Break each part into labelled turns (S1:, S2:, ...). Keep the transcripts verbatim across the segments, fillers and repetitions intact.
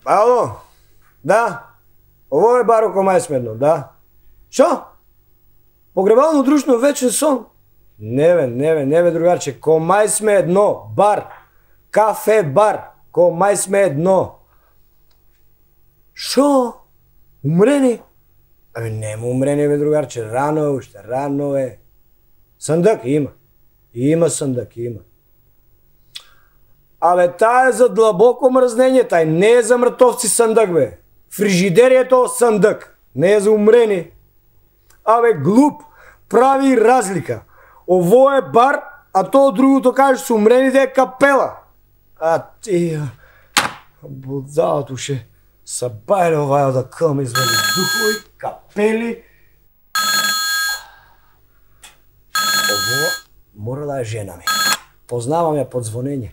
S1: Ало? Да? Ово е бар око Мајсмедно, да. Шо? Погребално друштво вечен сон? Не бе, не бе, не бе, другарче, ко Мајсмедно, бар. Кафе бар, ко Мајсмедно. Шо? Умрени? Абе, нема умрени, бе, другарче, рано е уште, рано е. Сандък има. Има сандък, има. Абе, таа е за длабоко мрзнење, тај не е за мртовци сандък, бе. Фрижидерието сандък, не е за умрени. Абе, глуп, прави разлика. Ово е бар, а то другото кажеш с умрените е капела. А ти... Будалото ше... Сабајле овајо да кълме извели духови, капели... Ово мора да е жена ми. Познавам ја под звонење.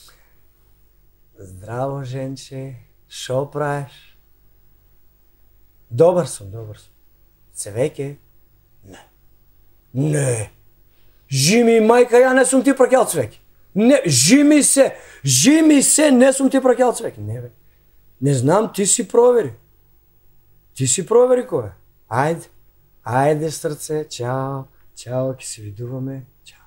S1: Здраво, женче, шо правиш? Добар сум, добар сум. Цвеќе? Не. Не. Жими, мајка, ја не сум ти пракјал цвеќе. Не, жими се, жими се, не сум ти пракјал цвеќе. Не, бе. Не знам, ти си провери. Ти си провери кој е. Ајде, ајде, срце, чао, чао, ќе се видуваме, чао.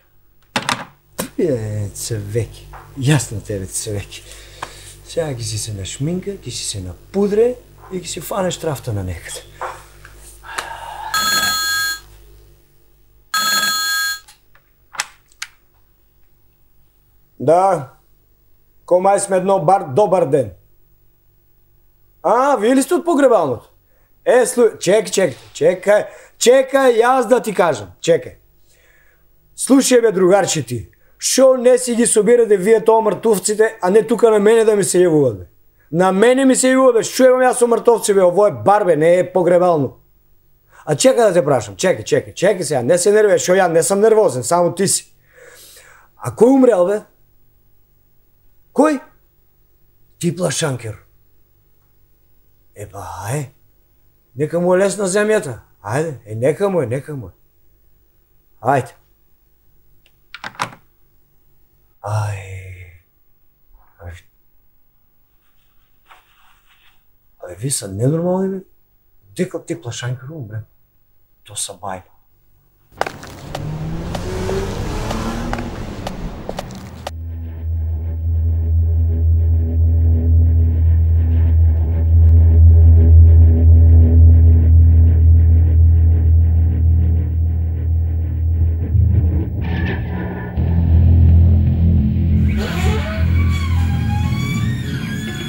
S1: Е, цвеќе, јасно тебе цвеќе. Сега ќе си се нашминка, ќе си се напудре и ќе си фанеш трафта на некаде. Да, ко Мајсмедно бар, добар ден. А, вие ли сте от погребалното? Е, слу... чекай, чекай, чекай, чекай, јас да ти кажам, чекай. Слушај бе, другарче ти, шо не си ги собирате вие тоа мртовците, а не тука на мене да ми се јавуват, бе. На мене ми се јавуват, бе, шо имам јас со мртовци, бе, ово е бар, бе, не е погребално. А чекай да те прашам, чекай, чекай, чекай сега, не се нервеш, шо ја не сам нервозен, само ти си. А кој умрел, бе? Кој? Ти Плашанкер. Епа, ај, нека му е лесна земјата. Ајде, е, нека му е, нека му е. Ајде. Ај. Ај. Абе, ви са ненормални, бе. Дека ти Плашанкер умре. То са бајба.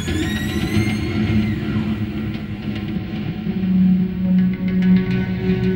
S2: Thank you.